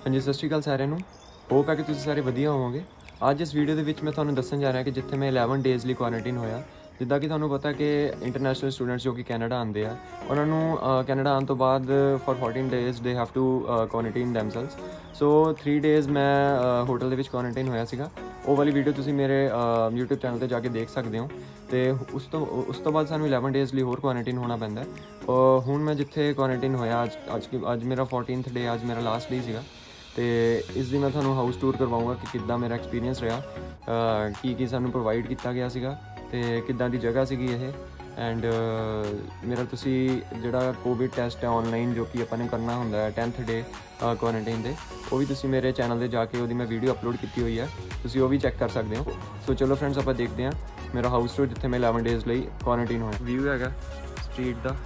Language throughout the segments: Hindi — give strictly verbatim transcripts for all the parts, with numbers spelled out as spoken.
हाँ जी, सत श्री अकाल सारिਆਂ ਨੂੰ। होप है कि तुसीं सारे वधिया होवोगे। अज इस वीडियो के मैं तुहानूं दस्सण जा रहा कि जिथे मैं इलेवन डेज़ लिए क्वारंटीन होया। जिद्दां कि तुहानूं पता कि इंटरनेशनल स्टूडेंट्स जो कि कैनेडा आते हैं, उन्होंने कैनेडा आने तो बाद for fourteen days they have to quarantine themselves. So three days मैं होटल दे विच क्वारंटीन होया सीगा। वो वाली वीडियो तुसीं मेरे यूट्यूब चैनल पर जाके देख सकते हो। तो उस तो उस तो बाद सानूं इलेवन डेज़ लिए होर क्वारंटीन होना पैंदा है। हुण मैं जिथे क्वारंटीन होया अज अज अज मेरा फोर्टीनथ डे, अज मेरा लास्ट डे सीगा। तो इसकी मैं थोड़ा हाउस टूर करवाऊँगा कि किद्दां मेरा एक्सपीरियंस रहा, की की सानूं प्रोवाइड किया गया सीगा ते किद्दां दी जगह सीगी ये। एंड मेरा तुसी जिहड़ा कोविड टेस्ट है ऑनलाइन जो कि अपन ने करना हुंदा है टेंथ डे क्वारंटीन दे, वो भी तुसी मेरे चैनल पर जाके वो मैं वीडियो अपलोड की हुई है, तुसी वो भी चैक कर सकते हो। सो चलो फ्रेंड्स, आप देखते हैं मेरा हाउस टूर जिथे मैं इलेवन डेज़ लिए क्वारंटीन होया। व्यू है स्ट्रीट का,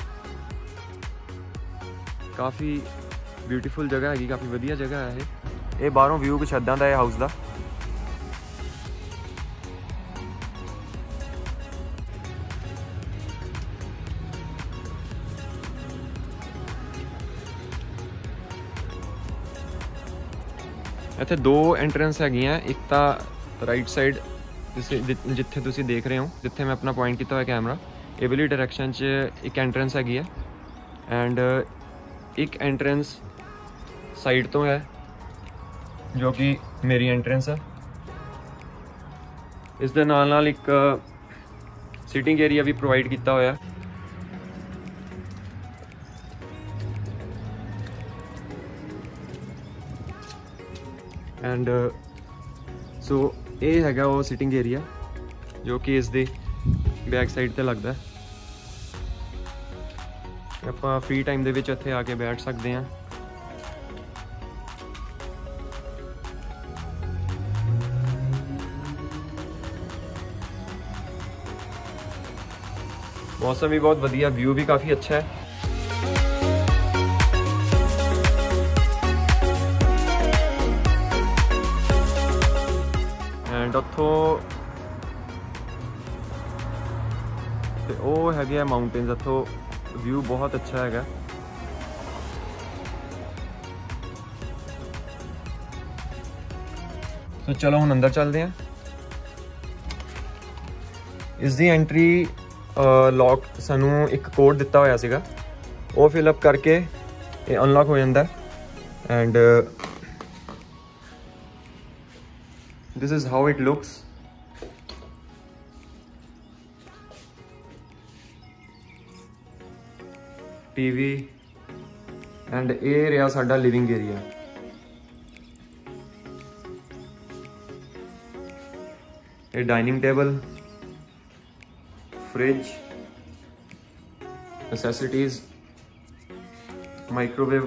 काफ़ी ब्यूटीफुल जगह हैगी, काफ़ी वधिया जगह है ये। बाहरों व्यू कुछ इदां दा है हाउस का। इत्थे दो एंट्रेंस हैगियां, एक तो राइट साइड जिथे तुसीं देख रहे हो, जिथे मैं अपना पॉइंट किया हुआ कैमरा, ये वाली डायरैक्शन च एक एंट्रेंस हैगी है। एंड एक एंट्रेंस साइड तो है जो कि मेरी एंट्रेंस है। इस दे नाल नाल एक सिटिंग एरिया भी प्रोवाइड किया होया। एंड सो ये हैगा वो सिटिंग एरिया जो कि इस दी बैक साइड ते लगदा है। आपां फ्री टाइम दे विच इत्थे आके बैठ सकते हैं। मौसम भी बहुत वधिया, व्यू भी काफ़ी अच्छा है। एंड उत्थों ते ओह हैगे माउंटेन्स, उत्थों व्यू बहुत अच्छा है। तो चलो हम अंदर चलते हैं। इसकी एंट्री लॉक सानू एक कोड दिता होया सीगा, वो फिलअप करके ये अनलॉक हो जाता है। And this is how it looks. TV and ये रहा साडा लिविंग एरिया। ये dining table, fridge, necessities, microwave,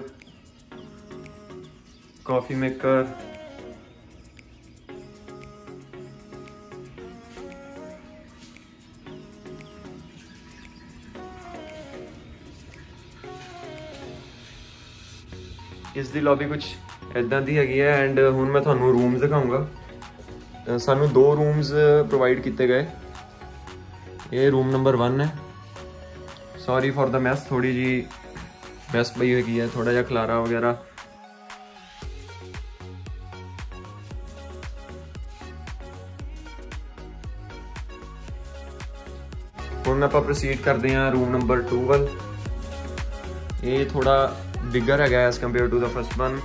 coffee maker, इस दी लॉबी कुछ इदां दी हैगी है। एंड हुण मैं तुहानूं रूम्स दिखाऊंगा। सानू दो रूम्स प्रोवाइड किए गए। ये रूम नंबर वन है। सॉरी फॉर द मैस, थोड़ी जी मैस पई हुई है, थोड़ा जा खलारा वगैरह। हुण आपां प्रोसीड करते हैं रूम नंबर टू वाल। ये थोड़ा बिगर है as compare to the first one.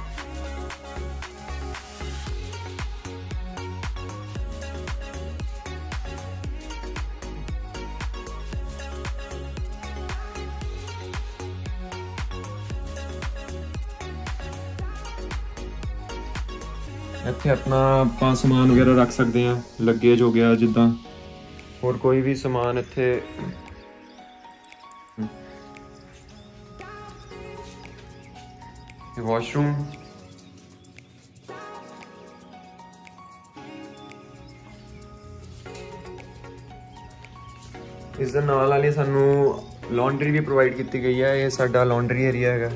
इत्थे अपना आप समान वगैरह रख सकते हैं, लगेज हो गया जिद्दां, और कोई भी समान इत्थे। वॉशरूम, इस दे नाल वाली सानू लॉन्ड्री भी प्रोवाइड की गई है। ये साडा लॉन्ड्री एरिया है।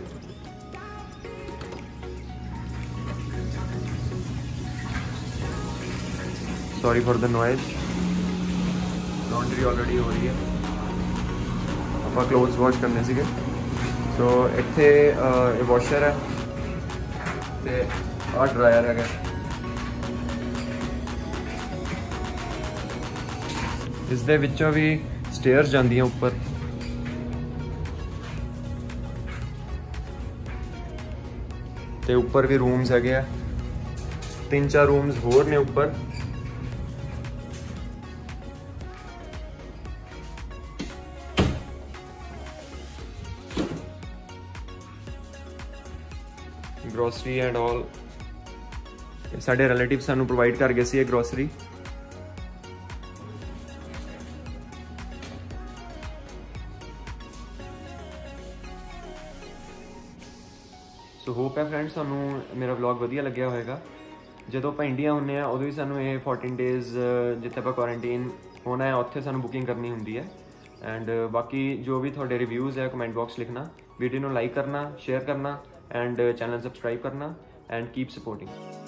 Sorry for the noise. Laundry already हो रही है, आप क्लोथ्स वॉश करने सीगे। सो इत्थे वॉशर है, ਤੇ ਆਹ ਡਰਾਇਰ ਹੈਗਾ। ਇਸ ਦੇ ਵਿੱਚੋਂ ਵੀ ਸਟੇਅਰਸ ਜਾਂਦੀਆਂ ਉੱਪਰ। ਤੇ ਉੱਪਰ ਵੀ ਰੂਮਸ ਹੈਗੇ ਆ, ਤਿੰਨ ਚਾਰ ਰੂਮਸ ਹੋਰ ਨੇ ਉੱਪਰ। ग्रोसरी एंड ऑल साढ़े रिलेटिव सानू प्रोवाइड कर गए सी ये ग्रोसरी। सो होप है फ्रेंड्स सानू मेरा व्लॉग वधिया लग्या होएगा। जो आप इंडिया होंने उदों ही सानू ये फोर्टीन डेज जिथे आप क्वारंटीन होना है उत्थे सानू बुकिंग करनी होंदी है। एंड बाकी जो भी थोड़े रिव्यूज़ है कमेंट बॉक्स लिखना, वीडियो को लाइक करना, शेयर करना एंड चैनल सब्सक्राइब करना एंड कीप सपोर्टिंग।